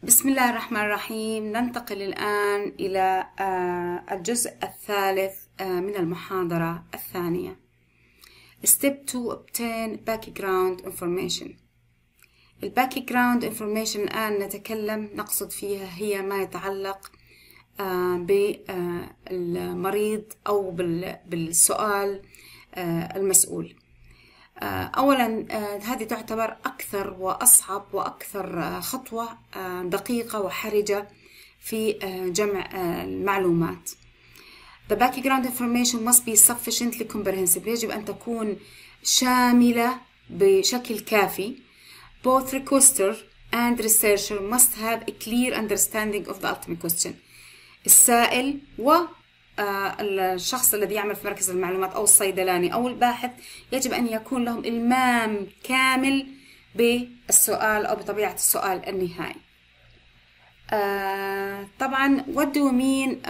بسم الله الرحمن الرحيم. ننتقل الآن إلى الجزء الثالث من المحاضرة الثانية. Step 2 obtain background information. background information الآن نقصد فيها هي ما يتعلق بالمريض أو بالسؤال المسؤول. أولا هذه تعتبر أكثر وأصعب وأكثر خطوة دقيقة وحرجة في جمع المعلومات. The background information must be sufficiently comprehensive. يجب أن تكون شاملة بشكل كافي. Both requester and researcher must have a clear understanding of the ultimate question. السائل الشخص الذي يعمل في مركز المعلومات أو الصيدلاني أو الباحث يجب أن يكون لهم إلمام كامل بالسؤال أو بطبيعة السؤال النهائي. طبعا what do we mean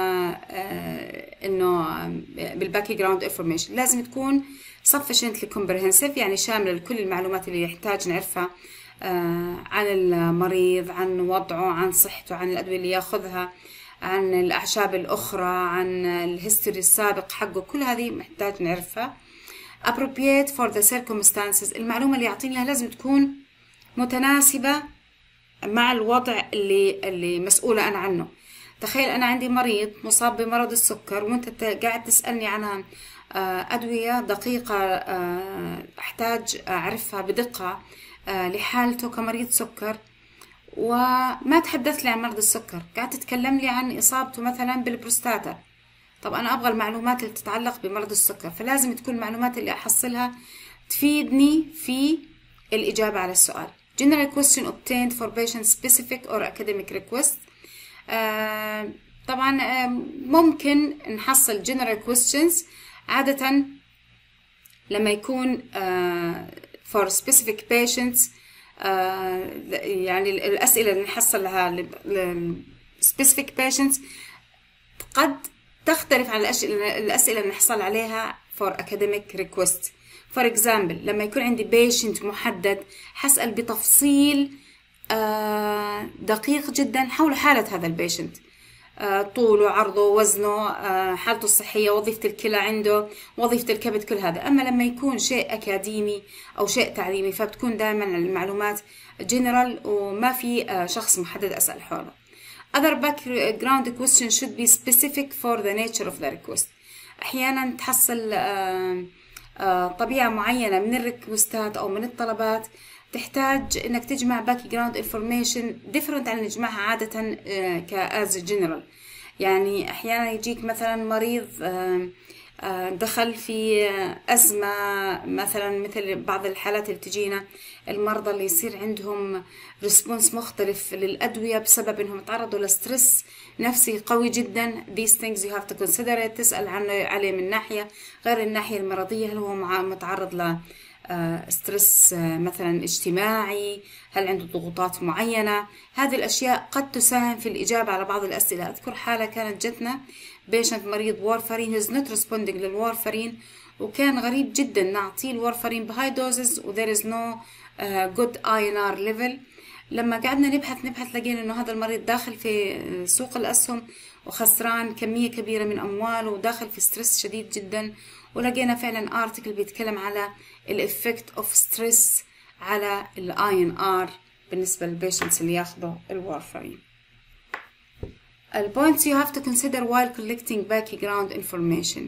إنه بالbackground information لازم تكون sufficiently comprehensive، يعني شاملة لكل المعلومات اللي يحتاج نعرفها عن المريض، عن وضعه، عن صحته، عن الأدوية اللي ياخذها، عن الأعشاب الأخرى، عن الهيستوري السابق حقه. كل هذه محتاج نعرفها. appropriate for the circumstances. المعلومة اللي يعطينيها لازم تكون متناسبة مع الوضع اللي مسؤولة أنا عنه. تخيل أنا عندي مريض مصاب بمرض السكر وأنت قاعد تسألني عن أدوية دقيقة أحتاج أعرفها بدقة لحالته كمريض سكر، وما تحدث لي عن مرض السكر، قاعد تتكلم لي عن إصابته مثلا بالبروستاتا. طب أنا أبغى المعلومات اللي تتعلق بمرض السكر، فلازم تكون المعلومات اللي أحصلها تفيدني في الإجابة على السؤال. General question obtained for patient specific or academic request. طبعا ممكن نحصل general questions عادة لما يكون for specific patients. يعني الأسئلة اللي نحصلها specific patients قد تختلف عن الأسئلة اللي نحصل عليها for academic request. for example لما يكون عندي patient محدد حسأل بتفصيل دقيق جدا حول حالة هذا البيشنت، طوله، عرضه، وزنه، حالته الصحية، وظيفة الكلى عنده، وظيفة الكبد، كل هذا. أما لما يكون شيء أكاديمي أو شيء تعليمي فبتكون دائما المعلومات جنرال وما في شخص محدد أسأل حوله. Other background questions should be specific for the nature of the request. أحيانا تحصل طبيعة معينة من الريكوستات أو من الطلبات تحتاج إنك تجمع background information different عن نجمعها عادة كأز general. يعني أحيانا يجيك مثلا مريض دخل في أزمة، مثل بعض الحالات اللي تجينا المرضى اللي يصير عندهم ريسبونس مختلف للأدوية بسبب إنهم تعرضوا لستريس نفسي قوي جدا. These things you have to consider it. تسأل عليه من ناحية غير الناحية المرضية. هل هو متعرض ل ستريس مثلا اجتماعي؟ هل عنده ضغوطات معينة؟ هذه الأشياء قد تساهم في الإجابة على بعض الأسئلة. أذكر حالة كانت جتنا بيشنت مريض وارفرين is not responding للوارفرين، وكان غريب جدا نعطيه الوارفرين بهاي دوزز و there is no good INR level. لما قعدنا نبحث لقينا إنه هذا المريض داخل في سوق الأسهم وخسران كمية كبيرة من أمواله وداخل في ستريس شديد جدا. ولقينا فعلا ارتكل بيتكلم على الافكت اوف ستريس على INR بالنسبة للبيشنتس اللي ياخذوا الوارفرين. البوينتس you have to consider while collecting background information.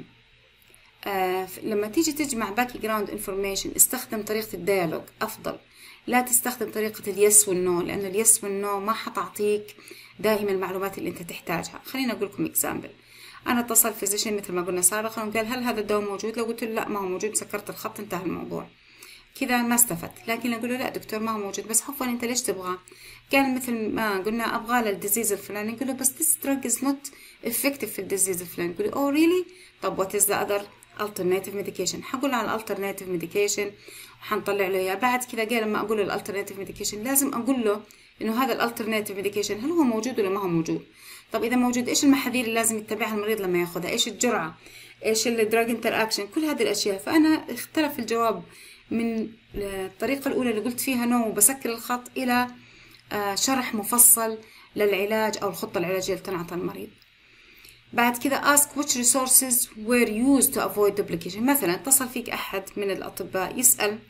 لما تيجي تجمع background information استخدم طريقة الديالوج أفضل. لا تستخدم طريقة اليس والنو، لأن اليس والنو ما حتعطيك دائما المعلومات اللي أنت تحتاجها. خلينا أقول لكم example. أنا اتصل فيزيشن مثل ما قلنا سابقا وقال هل هذا الدواء موجود؟ لو قلت له لا ما هو موجود سكرت الخط انتهى الموضوع، كذا ما استفدت. لكن أقول له لا دكتور ما هو موجود، بس عفوا أنت ليش تبغاه؟ قال مثل ما قلنا أبغاه للديزيز الفلاني. نقول له بس this drug is not effective في الديزيز الفلاني. يقول لي oh really؟ طب what is the other alternative medication؟ حقول له على alternative medication وحنطلع له إياه. بعد كذا قال لما أقول له alternative medication لازم أقول له إنه هذا alternative medication هل هو موجود ولا ما هو موجود؟ طب إذا موجود إيش المحاذير اللي لازم يتبعها المريض لما ياخذها؟ إيش الجرعة؟ إيش الدراج انتراكشن؟ كل هذه الأشياء. فأنا اختلف الجواب من الطريقة الأولى اللي قلت فيها نو بسكر الخط إلى شرح مفصل للعلاج أو الخطة العلاجية اللي تنعطى المريض. بعد كده ask which resources were used to avoid duplication. مثلا اتصل فيك أحد من الأطباء يسأل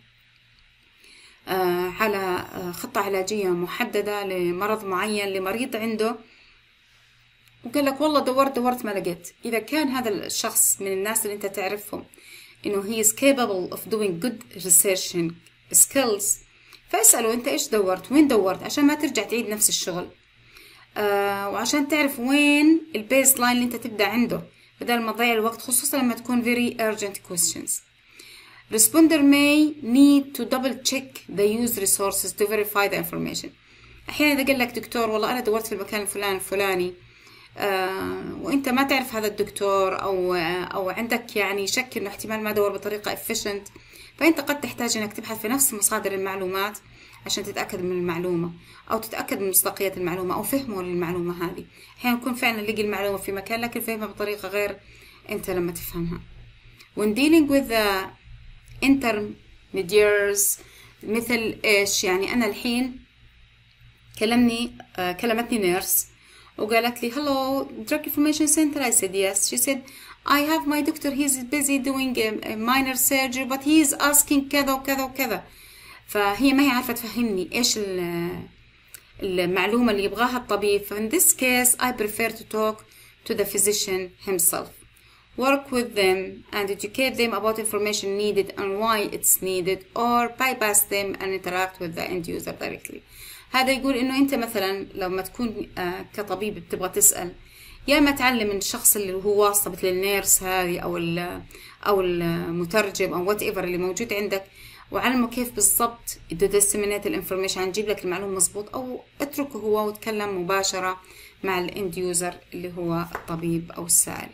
على خطة علاجية محددة لمرض معين لمريض عنده، وقال لك والله دورت ما لقيت. إذا كان هذا الشخص من الناس اللي أنت تعرفهم إنه he is capable of doing good research skills، فاسأله أنت إيش دورت، وين دورت، عشان ما ترجع تعيد نفس الشغل، وعشان تعرف وين البيس لاين اللي أنت تبدأ عنده بدل ما تضيع الوقت، خصوصا لما تكون very urgent questions. Responder may need to double check the used resources to verify the information. أحيانا إذا قال لك دكتور والله أنا دورت في المكان الفلاني وأنت ما تعرف هذا الدكتور، أو عندك يعني شك إنه احتمال ما دور بطريقة efficient، فأنت قد تحتاج إنك تبحث في نفس مصادر المعلومات عشان تتأكد من المعلومة، أو تتأكد من مصداقية المعلومة أو فهمه للمعلومة هذه. أحيانا يكون فعلا لقي المعلومة في مكان لكن فهمها بطريقة غير أنت لما تفهمها. When dealing with the intermediaries، مثل إيش؟ يعني أنا الحين كلمتني نيرس وقالت لي hello drug information center. I said yes. She said I have my doctor, he's busy doing a minor surgery but he is asking كذا وكذا وكذا. فهي ما هي عارفة تفهمني إيش المعلومة اللي يبغاها الطبيب. in this case I prefer to talk to the physician himself, work with them and educate them about information needed and why it's needed, or bypass them and interact with the end user directly. هذا يقول إنه أنت مثلا لما تكون كطبيب بتبغى تسأل، يا ما تعلم من الشخص اللي هو واسطة مثل النيرس هذه أو المترجم أو whatever اللي موجود عندك، وعلمه كيف بالضبط disseminate الانفورميشن، نجيب لك المعلومة مظبوط، أو اتركه هو وتكلم مباشرة مع الاند يوزر اللي هو الطبيب أو السائل.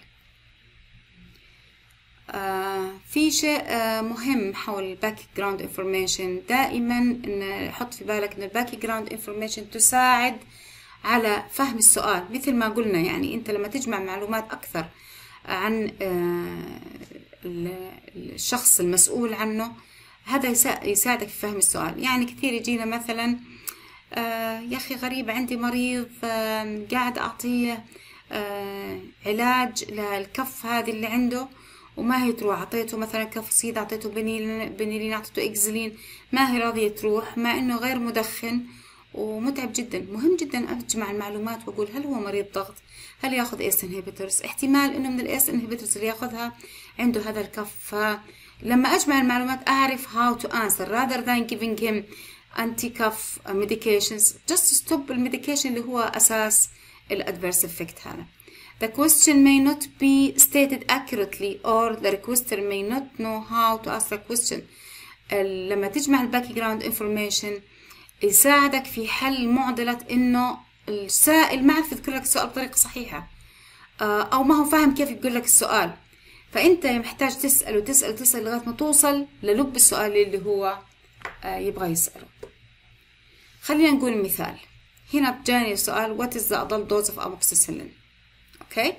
في شيء مهم حول الباك جراوند انفورميشن، دائما إن حط في بالك إن الباك جراوند انفورميشن تساعد على فهم السؤال. مثل ما قلنا يعني أنت لما تجمع معلومات أكثر عن الشخص المسؤول عنه، هذا يساعدك في فهم السؤال. يعني كثير يجينا مثلا يا أخي غريب عندي مريض قاعد أعطيه علاج للكف هذه اللي عنده وما هي تروح، أعطيته مثلا كفصيد، أعطيته بنيلين، أعطيته إكزلين، ما هي راضية تروح مع إنه غير مدخن ومتعب جدا. مهم جدا أجمع المعلومات وأقول هل هو مريض ضغط، هل ياخذ ACE inhibitors، احتمال إنه من الACE inhibitors اللي ياخذها عنده هذا الكف. لما أجمع المعلومات أعرف how to answer rather than giving him anti-cough medications. just stop الميديكيشن اللي هو أساس الadverse effect هذا. The question may not be stated accurately or the requester may not know how to ask the question. لما تجمع الباك جراوند انفورميشن يساعدك في حل معضلة إنه السائل ما عرف يذكر لك السؤال بطريقة صحيحة، أو ما هو فاهم كيف يقول لك السؤال، فأنت محتاج تسأل وتسأل تسأل لغاية ما توصل للب السؤال اللي هو يبغى يسأله. خلينا نقول مثال. هنا بجاني سؤال what is the adult dose of amoxicillin. اوكي،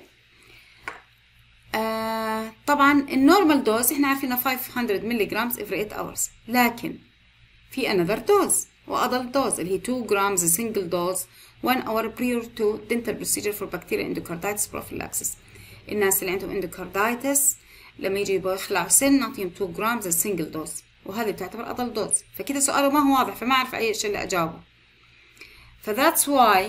طبعا النورمال دوز احنا عارفين 500 ملغ every 8 hours، لكن في another dose وادلت دوز اللي هي 2 grams single dose 1 hour prior to dental procedure for bacterial endocarditis prophylaxis. الناس اللي عندهم endocarditis لما يجي يبغوا يخلعوا سن نعطيهم 2 grams single dose، وهذه تعتبر adult dose. فكده سؤاله ما هو واضح، فما أعرف أي شيء اللي أجاوبه. فذاتس واي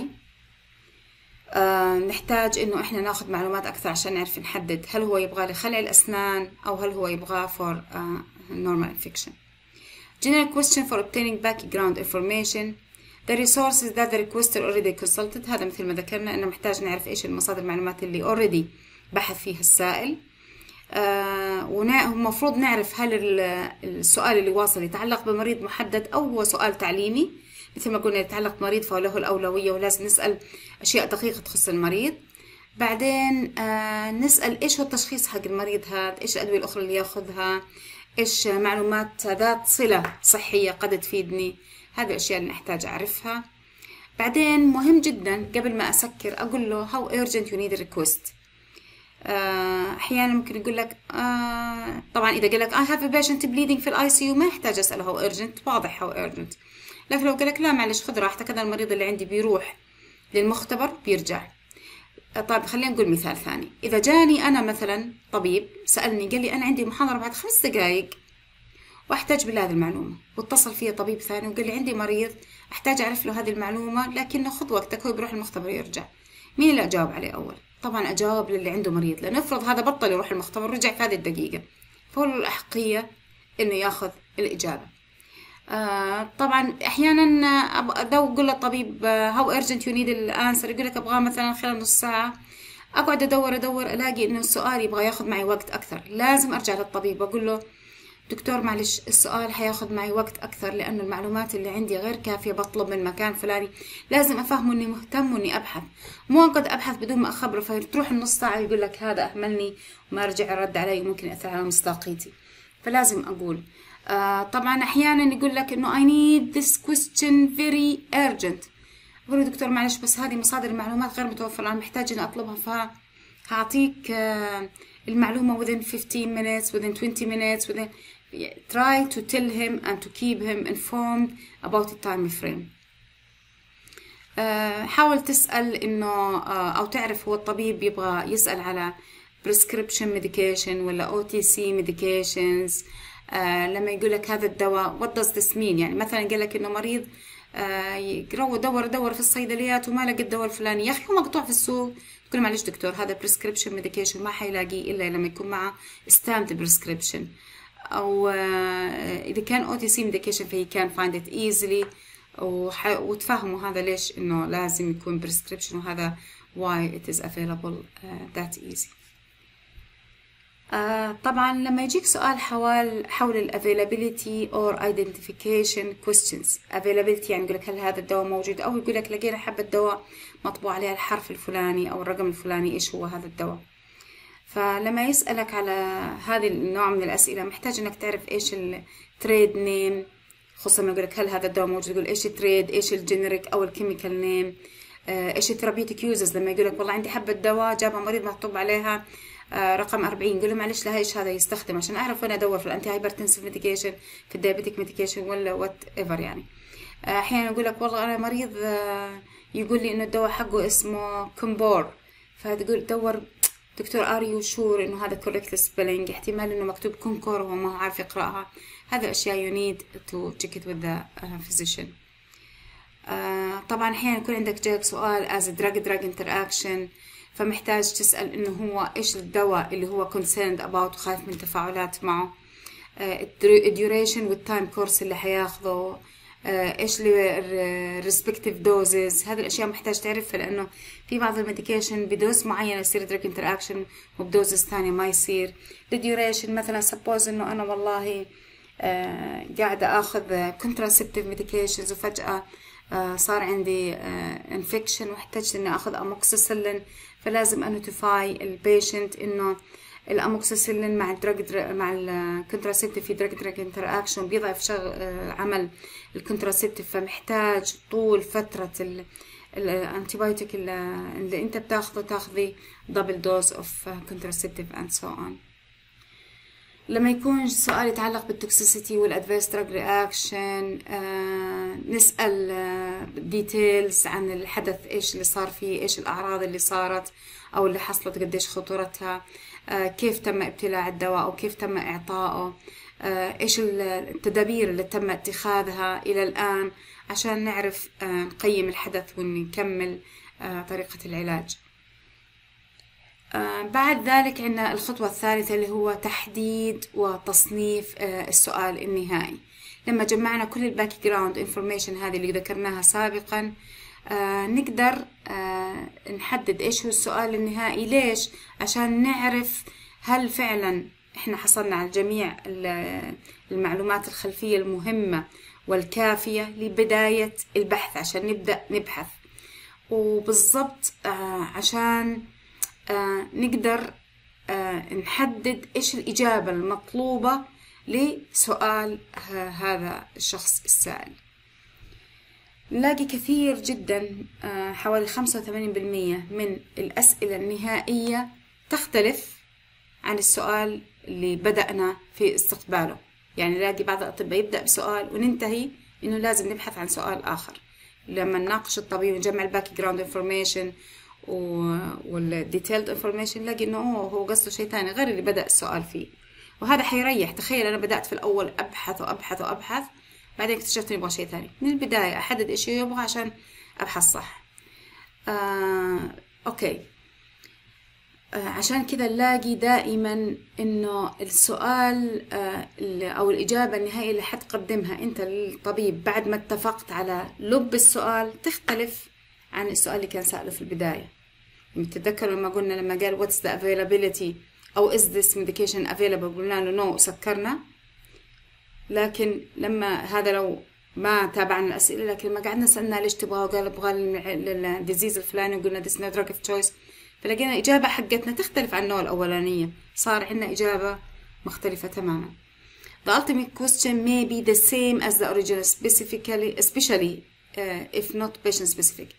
نحتاج إنه إحنا ناخذ معلومات أكثر عشان نعرف نحدد هل هو يبغى لخلع الأسنان أو هل هو يبغى for normal infection. General question for obtaining background information. The resources that the requester already consulted. هذا مثل ما ذكرنا إنه محتاج نعرف إيش المصادر المعلومات اللي already بحث فيها السائل. ومفروض نعرف هل السؤال اللي واصل يتعلق بمريض محدد أو هو سؤال تعليمي. مثل ما قلنا يتعلق بمريض فله الأولوية ولازم نسأل أشياء دقيقة تخص المريض. بعدين نسأل إيش هو التشخيص حق المريض هذا، إيش الأدوية الأخرى اللي ياخذها، إيش معلومات ذات صلة صحية قد تفيدني. هذه الأشياء اللي نحتاج أعرفها. بعدين مهم جدا قبل ما أسكر أقول له how urgent you need a request. أحيانا ممكن يقول لك طبعا إذا قال لك I have a patient bleeding في الICU ما يحتاج أسأله how urgent، واضح how urgent. لكن لو قال لك لا معلش خذ راحتك، هذا المريض اللي عندي بيروح للمختبر بيرجع. طيب خلينا نقول مثال ثاني. إذا جاني أنا مثلا طبيب سألني قال لي أنا عندي محاضرة بعد 5 دقايق وأحتاج بهذه المعلومة، واتصل فيها طبيب ثاني وقال لي عندي مريض أحتاج أعرف له هذه المعلومة لكنه خذ وقتك، هو بيروح المختبر يرجع، مين اللي أجاوب عليه أول؟ طبعا أجاوب للي عنده مريض، لنفرض هذا بطل يروح المختبر ورجع في هذه الدقيقة، فهو له الأحقية إنه ياخذ الإجابة. طبعا احيانا اقول للطبيب هاو ارجنت يو نيد الانسر، يقول لك ابغاه مثلا خلال نص ساعه، اقعد ادور الاقي انه السؤال يبغى ياخذ معي وقت اكثر، لازم ارجع للطبيب واقول له دكتور معلش السؤال حياخذ معي وقت اكثر لانه المعلومات اللي عندي غير كافيه، بطلب من مكان فلاني، لازم افهمه اني مهتم واني ابحث، مو اقعد ابحث بدون ما اخبره فتروح النص ساعه يقول لك هذا اهملني وما رجع رد علي وممكن ياثر على مصداقيتي. فلازم اقول طبعا احيانا يقول لك انه I need this question very urgent، اقول له دكتور معلش بس هذه مصادر المعلومات غير متوفره، انا محتاج اني اطلبها، فهعطيك المعلومه within 15 minutes within 20 minutes within try to tell him and to keep him informed about the time frame. حاول تسأل انه او تعرف هو الطبيب يبغى يسأل على prescription medication ولا OTC medications. لما يقول لك هذا الدواء what does this mean، يعني مثلا قال لك انه مريض يقرأ دور في الصيدليات وما لقى الدواء الفلاني، يا اخي هو مقطوع في السوق، تقول معلش دكتور هذا prescription medication ما حيلاقيه الا لما يكون معه stamped prescription، او اذا كان OTC medication فهي can find it easily، وتفهموا هذا ليش انه لازم يكون prescription وهذا why it is available that easy. طبعا لما يجيك سؤال حول ال availability or identification questions، availability يعني يقول لك هل هذا الدواء موجود، او يقول لك لقينا حبة دواء مطبوع عليها الحرف الفلاني او الرقم الفلاني، ايش هو هذا الدواء؟ فلما يسألك على هذه النوع من الأسئلة محتاج انك تعرف ايش التريد نيم، خصوصا لما يقول لك هل هذا الدواء موجود، يقول ايش التريد، ايش الجينيريك او الكيميكال نيم، ايش الثيرابيوتيك يوزز. لما يقول لك والله عندي حبة دواء جابها مريض مكتوب عليها رقم 40، قول له معلش لها ايش هذا يستخدم عشان اعرف وين ادور في الانتي هايبرتنسيف ميديكيشن، في الدايابيتيك ميديكيشن ولا وات ايفر. يعني احيانا يقول لك والله انا مريض يقول لي انه الدواء حقه اسمه كومبور، فتقول دور دكتور ار يو شور انه هذا كوريكت سبيلينج، احتمال انه مكتوب كونكور وهو ما هو عارف يقراها، هذا اشياء يو نيد تو تشيك ات وذ ذا فيزيشن. طبعا احيانا يكون عندك جاك سؤال as a drug interaction، فمحتاج تسأل انه هو ايش الدواء اللي هو concerned about وخايف من تفاعلات معه، الديوريشن والتايم كورس اللي حياخذه، ايش respective doses، هذه الاشياء محتاج تعرفها لانه في بعض الميديكيشن بدوز معينه يصير دراج انتراكشن وبدوزز ثانيه ما يصير. الديوريشن مثلا سبوز انه انا والله قاعده اخذ contraceptive medications وفجاه صار عندي انفكشن واحتجت اني اخذ اموكسيسيلين، فلازم انوتيفاي البيشنت انه الاموكسيسيلين مع مع الكونتراسيبتيف في دراج انتراكشن بيضعف عمل الكونتراسيبتيف، فمحتاج طول فتره الانتيبيوتيك اللي انت بتاخذه تاخذي دبل دوز اوف كونتراسيبتيف اند سو اون. لما يكون سؤال يتعلق بالتوكسيسيتي والادفيرس دراج رياكشن نسأل ديتيلز عن الحدث، ايش اللي صار فيه، ايش الاعراض اللي صارت او اللي حصلت، قديش خطورتها، كيف تم ابتلاع الدواء او كيف تم اعطائه، ايش التدابير اللي تم اتخاذها الى الان عشان نعرف نقيم الحدث ونكمل طريقة العلاج. بعد ذلك عندنا الخطوة الثالثة اللي هو تحديد وتصنيف السؤال النهائي. لما جمعنا كل الباك جراوند انفورميشن هذه اللي ذكرناها سابقا نقدر نحدد ايش هو السؤال النهائي. ليش؟ عشان نعرف هل فعلا احنا حصلنا على جميع المعلومات الخلفية المهمة والكافية لبداية البحث عشان نبدأ نبحث، وبالضبط عشان نقدر نحدد ايش الإجابة المطلوبة لسؤال هذا الشخص السائل. نلاقي كثير جدا حوالي 85% من الأسئلة النهائية تختلف عن السؤال اللي بدأنا في استقباله. يعني نلاقي بعض الأطباء يبدأ بسؤال وننتهي إنه لازم نبحث عن سؤال آخر. لما نناقش الطبيب ونجمع الباك جراوند انفورميشن والديتيلد انفورميشن، نلاقي إنه هو قصده شيء ثاني غير اللي بدأ السؤال فيه، وهذا حيريح. تخيل أنا بدأت في الأول أبحث وأبحث وأبحث، بعدين اكتشفت إني أبغى شيء ثاني. من البداية أحدد إيش يبغى عشان أبحث صح. أوكي. عشان كذا نلاقي دائما إنه السؤال أو الإجابة النهائية اللي حتقدمها أنت للطبيب بعد ما اتفقت على لب السؤال تختلف عن السؤال اللي كان سأله في البداية. تتذكروا لما قلنا، لما قال what's the availability أو is this medication available، قلنا له no سكرنا. لكن لما هذا لو ما تابعنا الأسئلة، لكن لما قعدنا سألنا ليش تبغاه، قال أبغى الديزيز الفلاني، وقلنا this no drug of choice، فلقينا الإجابة حقتنا تختلف عن النوع الأولانية، صار عندنا إجابة مختلفة تماما. The ultimate question may be the same as the original, especially if not patient specific.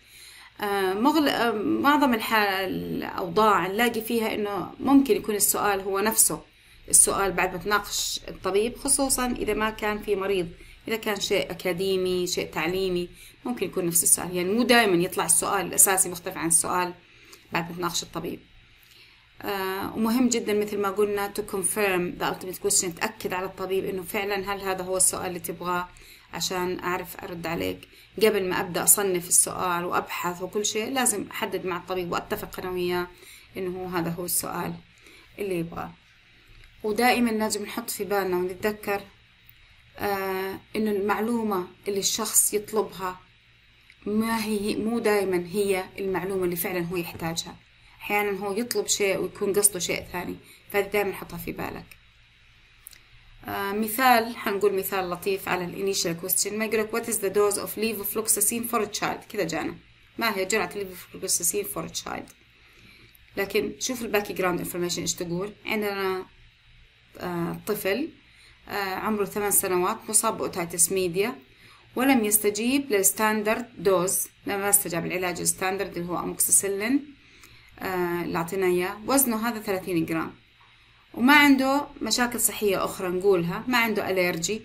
معظم الأوضاع نلاقي فيها إنه ممكن يكون السؤال هو نفسه السؤال بعد ما تناقش الطبيب، خصوصا إذا ما كان في مريض. إذا كان شيء أكاديمي، شيء تعليمي، ممكن يكون نفس السؤال. يعني مو دائما يطلع السؤال الأساسي مختلف عن السؤال بعد ما تناقش الطبيب. ومهم جدا مثل ما قلنا to confirm the ultimate question، تأكد على الطبيب إنه فعلا هل هذا هو السؤال اللي تبغاه، عشان أعرف أرد عليك. قبل ما أبدأ أصنف السؤال وأبحث وكل شيء، لازم أحدد مع الطبيب وأتفق أنا وياه إنه هذا هو السؤال اللي يبغاه. ودائما لازم نحط في بالنا ونتذكر إنه المعلومة اللي الشخص يطلبها مو دائما هي المعلومة اللي فعلا هو يحتاجها. أحيانا هو يطلب شيء ويكون قصده شيء ثاني، فهذا دائما حطها في بالك. مثال، حنقول مثال لطيف على الانيشال كويستشن. ما يقولك what is the dose of levofloxacin for a child، كذا جانا ما هي جرعة levofloxacin for a child. لكن شوف الباك جراوند انفورميشن ايش تقول. عندنا طفل عمره 8 سنوات مصاب بأوتيتس ميديا، ولم يستجيب للستاندرد دوز، لما استجاب العلاج الستاندرد اللي هو أموكسيسيلين اللي أعطيناه إياه. وزنه هذا 30 جرام، وما عنده مشاكل صحية أخرى نقولها، ما عنده أليرجي،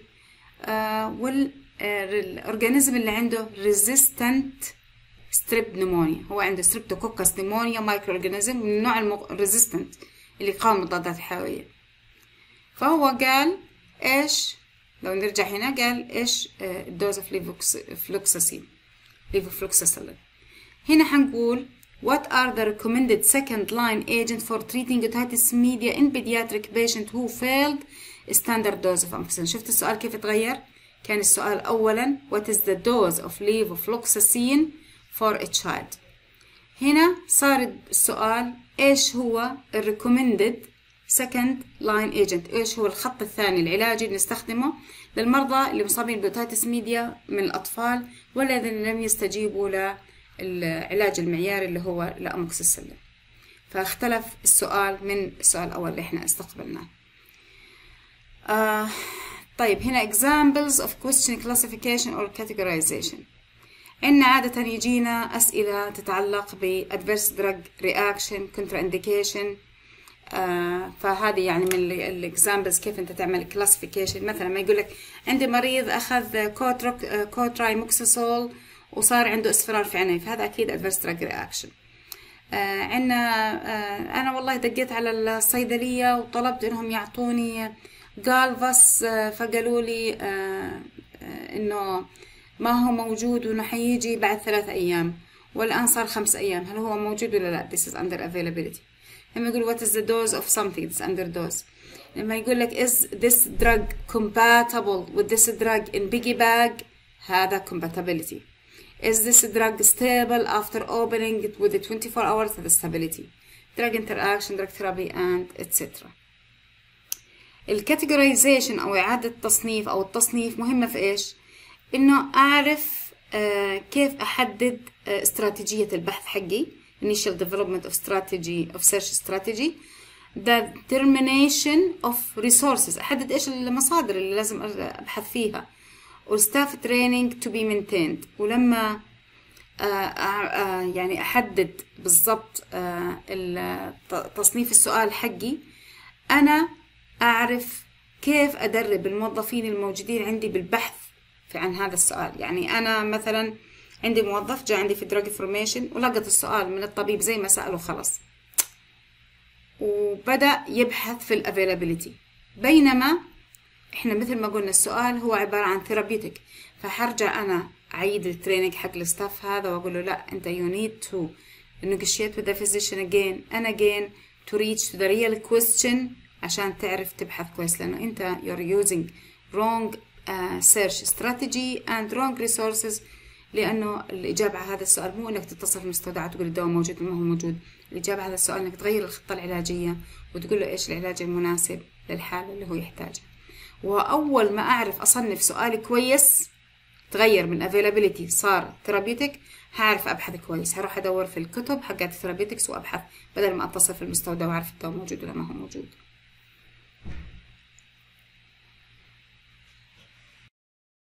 والأورجانيزم اللي عنده resistant strep pneumonia، هو عنده streptococcus pneumonia مايكرو أورجانيزم من النوع resistant اللي يقاوم المضادات الحيوية. فهو قال إيش، لو نرجع هنا قال إيش الدوز of levofloxacin. هنا حنقول what are the recommended second line agent for treating otitis media in pediatric patient who failed standard dose of amoxicillin. شفت السؤال كيف تغير؟ كان السؤال أولا what is the dose of levofloxacin for a child. هنا صار السؤال إيش هو recommended second line agent، إيش هو الخط الثاني العلاجي اللي نستخدمه للمرضى اللي مصابين بأوتيتس ميديا من الأطفال والذين لم يستجيبوا للعلاج المعياري اللي هو الأموكسيسيلين. فاختلف السؤال من السؤال الأول اللي احنا استقبلناه. طيب هنا examples of question classification or categorization. عندنا عادة يجينا أسئلة تتعلق ب adverse drug reaction contraindication. فهذه يعني من الاكزامبلز كيف انت تعمل كلاسيفيكيشن. مثلا ما يقول لك عندي مريض اخذ كوترايموكسيسول وصار عنده اصفرار في عينيه، فهذا اكيد ادفيرس دراج رياكشن. عندنا انا والله دقيت على الصيدليه وطلبت انهم يعطوني جالفاس، فقالوا لي انه ما هو موجود وانه حيجي بعد 3 ايام، والان صار 5 ايام، هل هو موجود ولا لا؟ This is under availability. لما يقول what is the dose of something it's under dose. لما يقول لك is this drug compatible with this drug in biggie bag، هذا compatibility. is this drug stable after opening it within 24 hours، هذا stability. drug interaction، drug therapy and etc. الكاتيجورايزيشن او اعادة التصنيف او التصنيف مهمة في ايش؟ انه اعرف كيف احدد استراتيجية البحث حقي، initial development of strategy of search strategy. the determination of resources، أحدد إيش المصادر اللي لازم أبحث فيها، و staff training to be maintained. ولما يعني أحدد بالضبط تصنيف السؤال حقي، أنا أعرف كيف أدرب الموظفين الموجودين عندي بالبحث عن هذا السؤال. يعني أنا مثلا عندي موظف جاء عندي في دراج انفورميشن ولقط السؤال من الطبيب زي ما سأله خلص، وبدأ يبحث في الافيلابيليتي، بينما احنا مثل ما قلنا السؤال هو عبارة عن ثيرابيوتيك. فحرجع أنا أعيد التريننج حق الستاف هذا وأقول له لا، أنت you need to negotiate with the physician again and again to reach to the real question عشان تعرف تبحث كويس، لأنه أنت you're using wrong search strategy and wrong resources. لأنه الإجابة على هذا السؤال مو إنك تتصل في المستودع وتقول الدواء موجود وما هو موجود، الإجابة على هذا السؤال إنك تغير الخطة العلاجية وتقول له إيش العلاج المناسب للحالة اللي هو يحتاجها. وأول ما أعرف أصنف سؤالي كويس تغير من availability صار therapeutic، هعرف أبحث كويس، هروح أدور في الكتب حقت الثيرابيوتكس وأبحث بدل ما أتصل في المستودع وأعرف الدواء موجود ولا ما هو موجود.